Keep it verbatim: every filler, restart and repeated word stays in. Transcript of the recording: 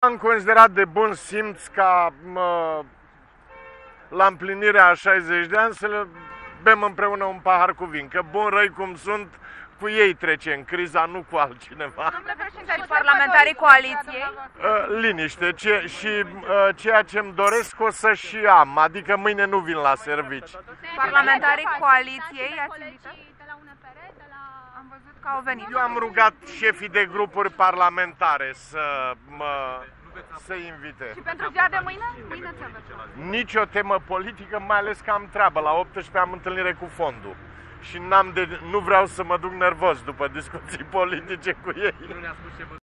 Am considerat de bun simț ca mă, la împlinirea a șaizeci de ani să le bem împreună un pahar cu vin, că bun răi cum sunt, cu ei trecem criza, nu cu altcineva. Domnule președinte, parlamentarii coaliției? Uh, liniște ce, și uh, ceea ce îmi doresc o să și am, adică mâine nu vin la servici. Parlamentarii coaliției ați invitat? Am văzut că au venit. Eu am rugat șefii de grupuri parlamentare să mă să invite. Și pentru ziua de mâine? Mâine ce aveți? Nici o temă politică, mai ales că am treabă. La optsprezece am întâlnire cu fondul. Și n-am de, nu vreau să mă duc nervos după discuții politice cu ei.